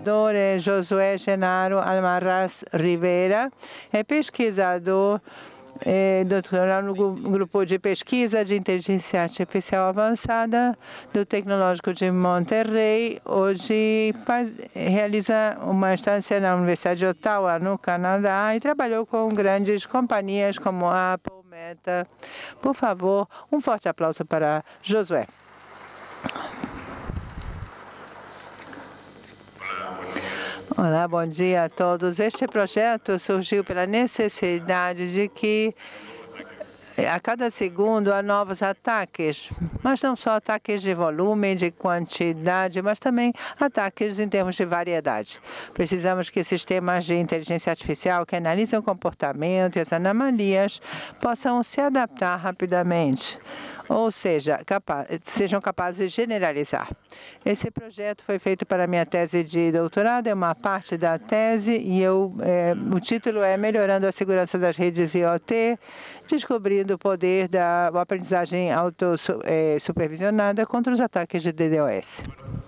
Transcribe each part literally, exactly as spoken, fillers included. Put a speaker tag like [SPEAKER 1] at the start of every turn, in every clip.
[SPEAKER 1] pesquisador é Josué Genaro Almaraz Rivera, é pesquisador É, doutoral no grupo de pesquisa de inteligência artificial avançada do Tecnológico de Monterrey. Hoje faz, realiza uma estância na Universidade de Ottawa, no Canadá, e trabalhou com grandes companhias como a Apple, Meta. Por favor, um forte aplauso para Josué. Olá, bom dia a todos. Este projeto surgiu pela necessidade de que a cada segundo há novos ataques, mas não só ataques de volume, de quantidade, mas também ataques em termos de variedade. Precisamos que sistemas de inteligência artificial que analisam o comportamento e as anomalias possam se adaptar rapidamente, ou seja, capaz, sejam capazes de generalizar. Esse projeto foi feito para a minha tese de doutorado, é uma parte da tese, e eu, é, o título é Melhorando a Segurança das Redes I O T, descobrindo o poder da aprendizagem autossupervisionada contra os ataques de DDoS.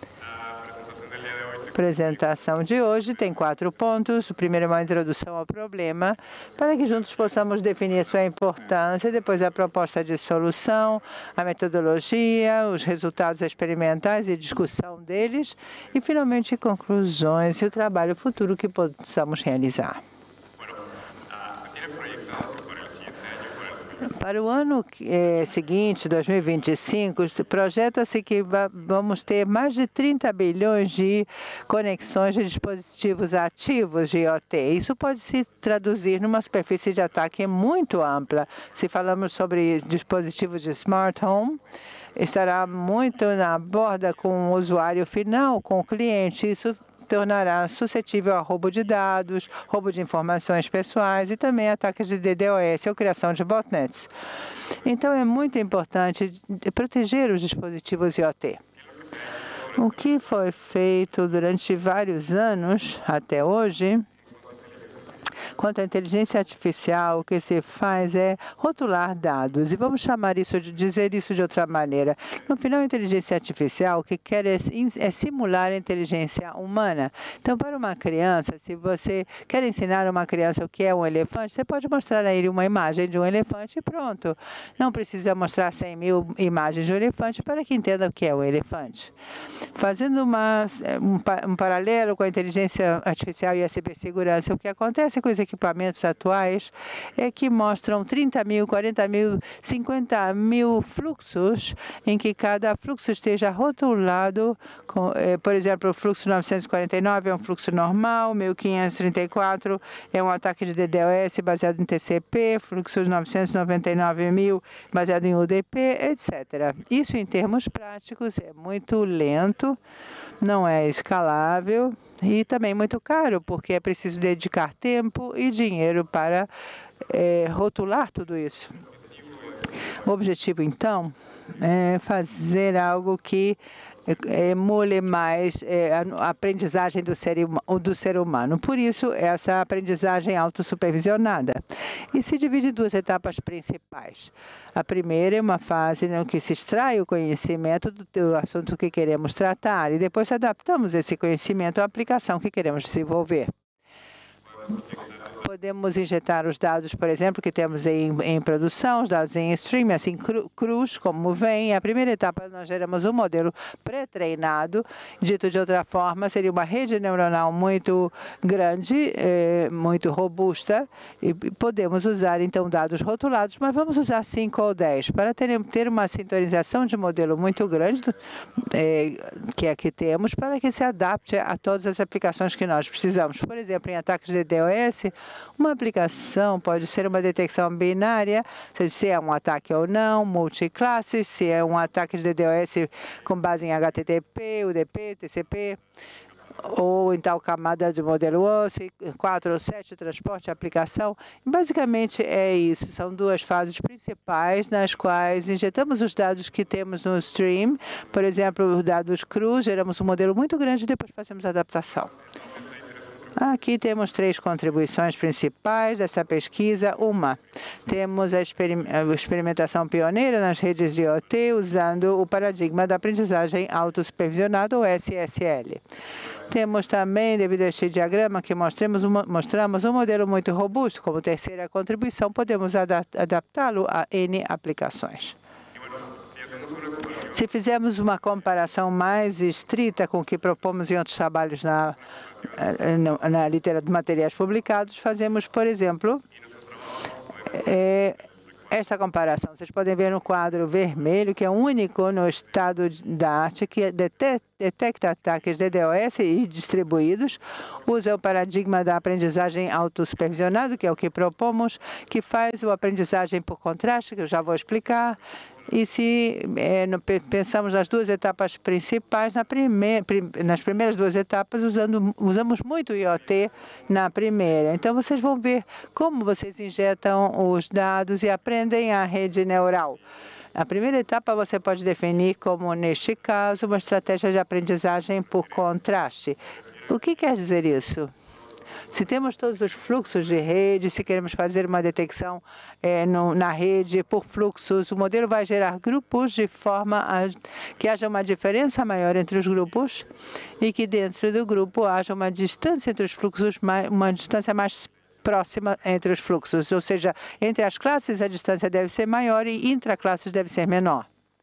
[SPEAKER 1] A apresentação de hoje tem quatro pontos. O primeiro é uma introdução ao problema, para que juntos possamos definir sua importância, depois a proposta de solução, a metodologia, os resultados experimentais e discussão deles, e finalmente conclusões e o trabalho futuro que possamos realizar. Para o ano eh, seguinte, dois mil e vinte e cinco, projeta-se que vamos ter mais de trinta bilhões de conexões de dispositivos ativos de I O T. Isso pode se traduzir numa superfície de ataque muito ampla. Se falamos sobre dispositivos de smart home, estará muito na borda com o usuário final, com o cliente. Isso tornará suscetível a roubo de dados, roubo de informações pessoais e também ataques de DDoS ou criação de botnets. Então, é muito importante proteger os dispositivos I O T. O que foi feito durante vários anos até hoje, quanto à inteligência artificial, o que se faz é rotular dados. E vamos chamar isso de dizer isso de outra maneira. No final, a inteligência artificial o que quer é, é simular a inteligência humana. Então, para uma criança, se você quer ensinar uma criança o que é um elefante, você pode mostrar a ele uma imagem de um elefante e pronto. Não precisa mostrar cem mil imagens de um elefante para que entenda o que é um elefante. Fazendo uma, um, um paralelo com a inteligência artificial e a cibersegurança, o que acontece com os equipamentos atuais é que mostram trinta mil, quarenta mil, cinquenta mil fluxos em que cada fluxo esteja rotulado. Com, eh, por exemplo, o fluxo novecentos e quarenta e nove é um fluxo normal, mil quinhentos e trinta e quatro é um ataque de DDoS baseado em T C P, fluxos novecentos e noventa e nove mil baseado em U D P, etcétera. Isso, em termos práticos, é muito lento, não é escalável e também muito caro, porque é preciso dedicar tempo e dinheiro para é, rotular tudo isso. O objetivo, então, é fazer algo que emule mais é, a aprendizagem do ser, do ser humano. Por isso, essa aprendizagem autossupervisionada. E se divide em duas etapas principais. A primeira é uma fase em que se extrai o conhecimento do, do assunto que queremos tratar e depois adaptamos esse conhecimento à aplicação que queremos desenvolver. Podemos injetar os dados, por exemplo, que temos em, em produção, os dados em stream, assim, cru, crus, como vem. A primeira etapa, nós geramos um modelo pré-treinado. Dito de outra forma, seria uma rede neuronal muito grande, eh, muito robusta, e podemos usar, então, dados rotulados, mas vamos usar cinco ou dez para ter, ter uma sintonização de modelo muito grande, eh, que é que temos, para que se adapte a todas as aplicações que nós precisamos. Por exemplo, em ataques de DDoS, uma aplicação pode ser uma detecção binária, se é um ataque ou não, multiclasse, se é um ataque de DDoS com base em H T T P, U D P, T C P, ou em tal camada de modelo O S I, quatro ou sete, transporte, aplicação. Basicamente é isso, são duas fases principais nas quais injetamos os dados que temos no stream, por exemplo, os dados crus, geramos um modelo muito grande e depois fazemos a adaptação. Aqui temos três contribuições principais dessa pesquisa. Uma, temos a experimentação pioneira nas redes de I O T usando o paradigma da aprendizagem autossupervisionada, ou S S L. Temos também, devido a este diagrama que mostramos, um, mostramos um modelo muito robusto. Como terceira contribuição, podemos adaptá-lo a N aplicações. Se fizermos uma comparação mais estrita com o que propomos em outros trabalhos na, na, na literatura, materiais publicados, fazemos, por exemplo, é, esta comparação. Vocês podem ver no quadro vermelho, que é único no estado da arte, que detecta ataques de DDoS e distribuídos, usa o paradigma da aprendizagem autossupervisionada, que é o que propomos, que faz a aprendizagem por contraste, que eu já vou explicar. E se é, no, pensamos nas duas etapas principais, na primeir, prim, nas primeiras duas etapas, usando, usamos muito I O T na primeira. Então, vocês vão ver como vocês injetam os dados e aprendem a rede neural. A primeira etapa você pode definir como, neste caso, uma estratégia de aprendizagem por contraste. O que quer dizer isso? Se temos todos os fluxos de rede, se queremos fazer uma detecção é, no, na rede por fluxos, o modelo vai gerar grupos de forma a que haja uma diferença maior entre os grupos e que dentro do grupo haja uma distância entre os fluxos, uma distância mais próxima entre os fluxos. Ou seja, entre as classes a distância deve ser maior e intraclasses deve ser menor.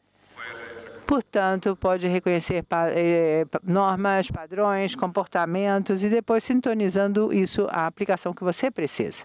[SPEAKER 1] Portanto, pode reconhecer normas, padrões, comportamentos e depois sintonizando isso à aplicação que você precisa.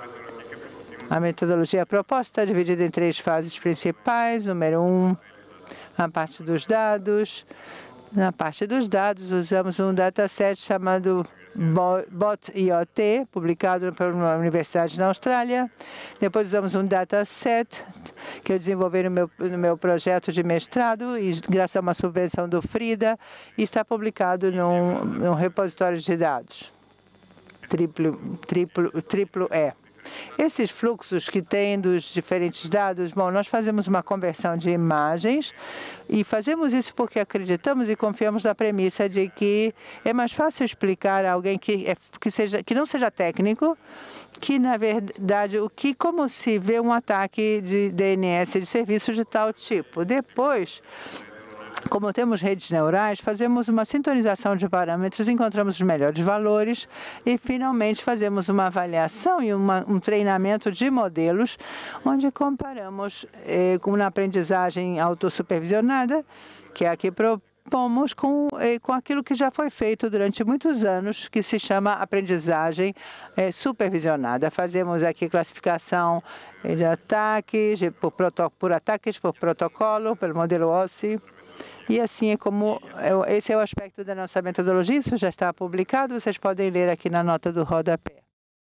[SPEAKER 1] A metodologia proposta está dividida em três fases principais. Número um, a parte dos dados. Na parte dos dados, usamos um dataset chamado Bot I O T, publicado por uma universidade na Austrália. Depois usamos um dataset que eu desenvolvi no meu, no meu projeto de mestrado, e graças a uma subvenção do FRIDA, e está publicado num, num repositório de dados, triplo, triplo, triplo E. Esses fluxos que tem dos diferentes dados, bom, nós fazemos uma conversão de imagens e fazemos isso porque acreditamos e confiamos na premissa de que é mais fácil explicar a alguém que, é, que, seja, que não seja técnico, que na verdade o que como se vê um ataque de D N S de serviços de tal tipo. Depois, como temos redes neurais, fazemos uma sintonização de parâmetros, encontramos os melhores valores e, finalmente, fazemos uma avaliação e uma, um treinamento de modelos, onde comparamos eh, com uma aprendizagem autossupervisionada, que é a que propomos, com, eh, com aquilo que já foi feito durante muitos anos, que se chama aprendizagem eh, supervisionada. Fazemos aqui classificação de ataques, de, por, proto, por ataques por protocolo, pelo modelo O S I. E assim é como, esse é o aspecto da nossa metodologia, isso já está publicado, vocês podem ler aqui na nota do rodapé.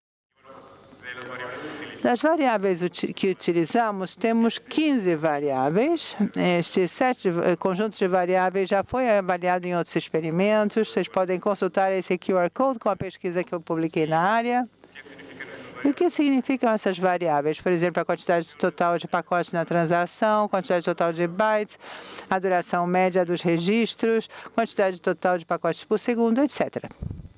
[SPEAKER 1] Das variáveis que utilizamos, temos quinze variáveis. Este sete conjuntos de variáveis já foi avaliado em outros experimentos. Vocês podem consultar esse Q R Code com a pesquisa que eu publiquei na área. E o que significam essas variáveis? Por exemplo, a quantidade total de pacotes na transação, quantidade total de bytes, a duração média dos registros, quantidade total de pacotes por segundo, etcétera.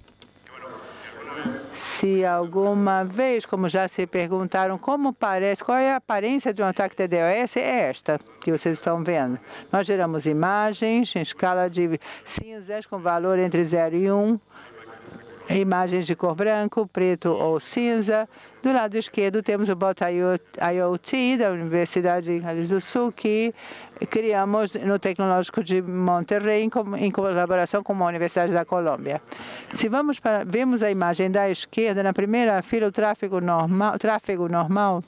[SPEAKER 1] Se alguma vez, como já se perguntaram, como parece, qual é a aparência de um ataque de DDoS, é esta que vocês estão vendo. Nós geramos imagens em escala de cinzas com valor entre zero e um. Imagens de cor branco, preto ou cinza. Do lado esquerdo temos o Bot I O T da Universidade de Rio Grande do Sul, que criamos no Tecnológico de Monterrey em colaboração com a Universidade da Colômbia. Se vamos para, vemos a imagem da esquerda, na primeira fila o tráfego normal, tráfego normal,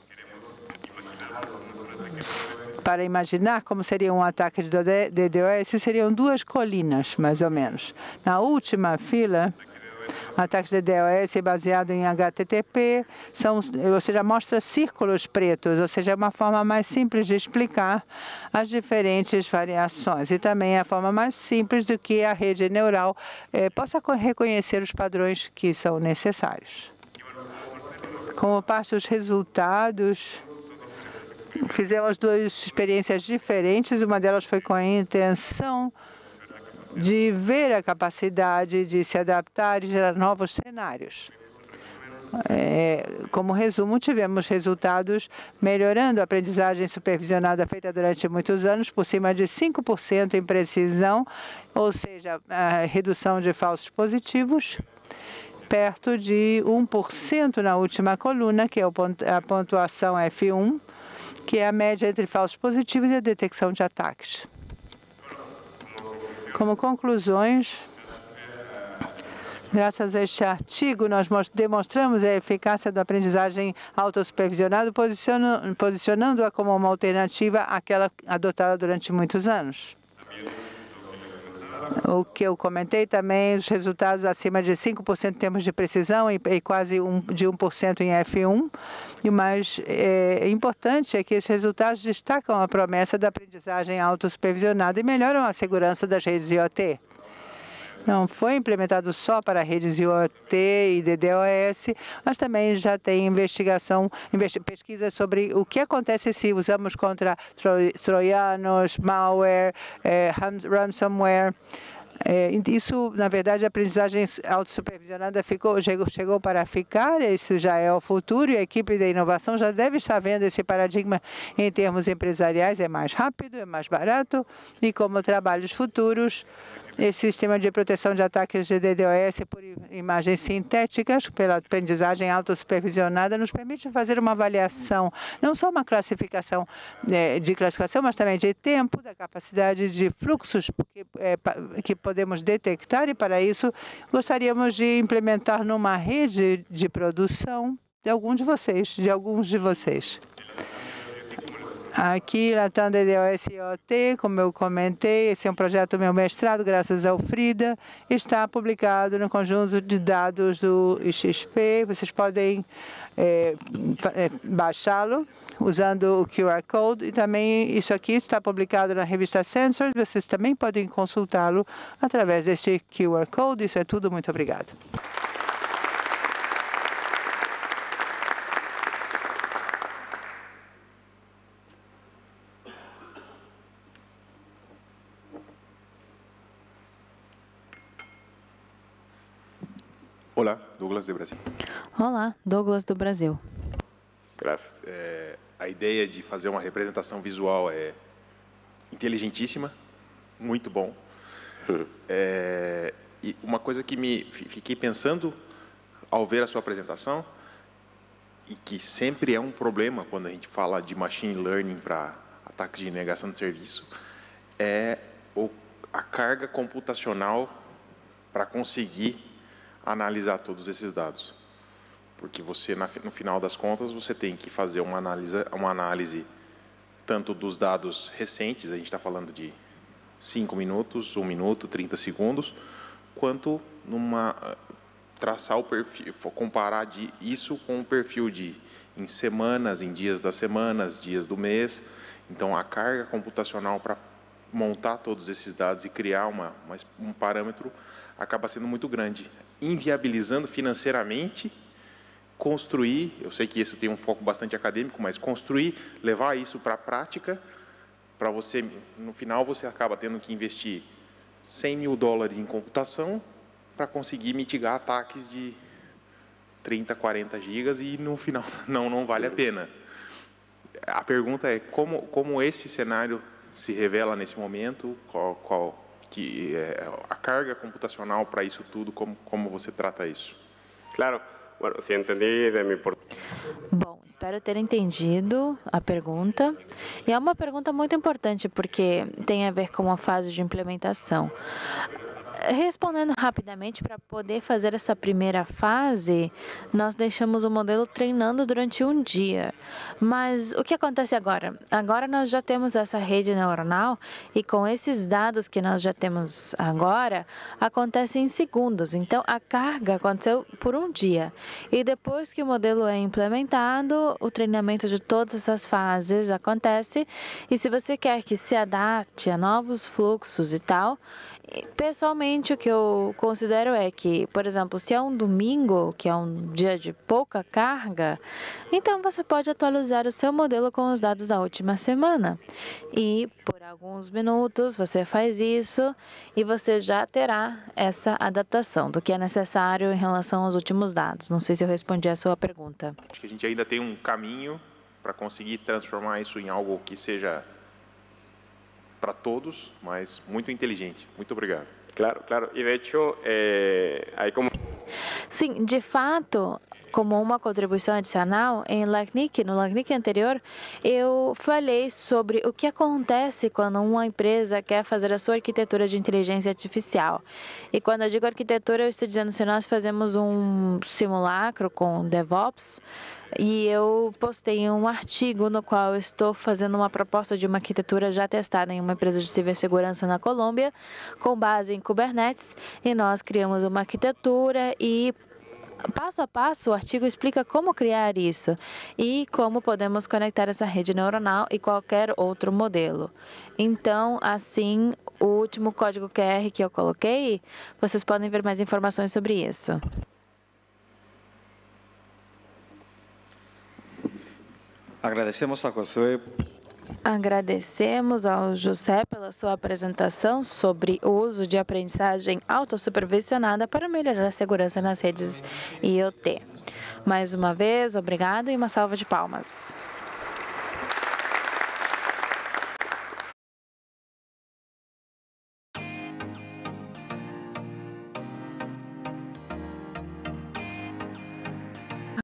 [SPEAKER 1] para imaginar como seria um ataque de DDoS, seriam duas colinas, mais ou menos. Na última fila, ataques de DDoS baseado em H T T P, são, ou seja, mostra círculos pretos, ou seja, é uma forma mais simples de explicar as diferentes variações. E também é a forma mais simples do que a rede neural eh, possa reconhecer os padrões que são necessários. Como parte dos resultados, fizemos duas experiências diferentes. Uma delas foi com a intenção de ver a capacidade de se adaptar e gerar novos cenários. É, como resumo, tivemos resultados melhorando a aprendizagem supervisionada feita durante muitos anos, por cima de cinco por cento em precisão, ou seja, a redução de falsos positivos, perto de um por cento na última coluna, que é a pontuação F um, que é a média entre falsos positivos e a detecção de ataques. Como conclusões, graças a este artigo, nós demonstramos a eficácia da aprendizagem autossupervisionada, posicionando-a como uma alternativa àquela adotada durante muitos anos. O que eu comentei também, os resultados acima de cinco por cento em termos de precisão e, e quase um, de um por cento em F um. E o mais é, importante é que esses resultados destacam a promessa da aprendizagem autossupervisionada e melhoram a segurança das redes I O T. Não foi implementado só para redes I O T e D DoS, mas também já tem investigação, pesquisa sobre o que acontece se usamos contra troianos, malware, eh, ransomware. É, isso, na verdade, a aprendizagem autossupervisionada ficou, chegou, chegou para ficar, isso já é o futuro, e a equipe da inovação já deve estar vendo esse paradigma em termos empresariais, é mais rápido, é mais barato, e como trabalhos futuros, esse sistema de proteção de ataques de D DoS por imagens sintéticas, pela aprendizagem autossupervisionada, nos permite fazer uma avaliação, não só uma classificação né, de classificação, mas também de tempo, da capacidade de fluxos que, é, que podemos detectar, e para isso gostaríamos de implementar numa rede de produção de alguns de vocês, de alguns de vocês. Aqui, Latam D DoS I O T, como eu comentei, esse é um projeto do meu mestrado, graças ao Frida, está publicado no conjunto de dados do I X P. Vocês podem é, é, baixá-lo usando o Q R Code, e também isso aqui está publicado na revista Sensors. Vocês também podem consultá-lo através deste Q R Code. Isso é tudo. Muito obrigado.
[SPEAKER 2] Olá, Douglas do Brasil.
[SPEAKER 3] Olá, Douglas do Brasil.
[SPEAKER 2] Graças. É, a ideia de fazer uma representação visual é inteligentíssima, muito bom. Uhum. É, e uma coisa que me fiquei pensando ao ver a sua apresentação, e que sempre é um problema quando a gente fala de machine learning para ataques de negação de serviço, é o, a carga computacional para conseguir analisar todos esses dados, porque você no final das contas você tem que fazer uma análise, uma análise tanto dos dados recentes, a gente está falando de cinco minutos, um minuto, trinta segundos, quanto numa traçar o perfil, comparar de isso com o perfil de em semanas, em dias das semanas, dias do mês. Então a carga computacional para montar todos esses dados e criar uma, uma, um parâmetro acaba sendo muito grande, inviabilizando financeiramente construir, eu sei que isso tem um foco bastante acadêmico, mas construir, levar isso para a prática, para você, no final, você acaba tendo que investir cem mil dólares em computação para conseguir mitigar ataques de trinta, quarenta gigas e, no final, não, não vale a pena. A pergunta é como, como esse cenário se revela nesse momento, qual, qual que é a carga computacional para isso tudo, como, como você trata isso?
[SPEAKER 4] Claro, bueno, si entendí de mi por...
[SPEAKER 3] Bom, espero ter entendido a pergunta. E é uma pergunta muito importante, porque tem a ver com a fase de implementação. Respondendo rapidamente, para poder fazer essa primeira fase, nós deixamos o modelo treinando durante um dia. Mas o que acontece agora? Agora nós já temos essa rede neuronal e com esses dados que nós já temos agora, acontece em segundos. Então, a carga aconteceu por um dia. E depois que o modelo é implementado, o treinamento de todas essas fases acontece. E se você quer que se adapte a novos fluxos e tal, Pessoalmente, o que eu considero é que, por exemplo, se é um domingo, que é um dia de pouca carga, então você pode atualizar o seu modelo com os dados da última semana. E por alguns minutos você faz isso e você já terá essa adaptação do que é necessário em relação aos últimos dados. Não sei se eu respondi a sua pergunta.
[SPEAKER 2] Acho que a gente ainda tem um caminho para conseguir transformar isso em algo que seja para todos, mas muito inteligente. Muito obrigado.
[SPEAKER 4] Claro, claro. E de hecho, eh, hay como...
[SPEAKER 3] Sim, de fato, como uma contribuição adicional, em LACNIC, no LACNIC anterior, eu falei sobre o que acontece quando uma empresa quer fazer a sua arquitetura de inteligência artificial. E quando eu digo arquitetura, eu estou dizendo se nós fazemos um simulacro com DevOps, e eu postei um artigo no qual eu estou fazendo uma proposta de uma arquitetura já testada em uma empresa de cibersegurança na Colômbia, com base em Kubernetes, e nós criamos uma arquitetura e passo a passo, o artigo explica como criar isso e como podemos conectar essa rede neuronal e qualquer outro modelo. Então, assim, o último código Q R que eu coloquei, vocês podem ver mais informações sobre isso.
[SPEAKER 5] Agradecemos a Josué.
[SPEAKER 3] Agradecemos ao José pela sua apresentação sobre o uso de aprendizagem autossupervisionada para melhorar a segurança nas redes I o T. Mais uma vez, obrigado e uma salva de palmas.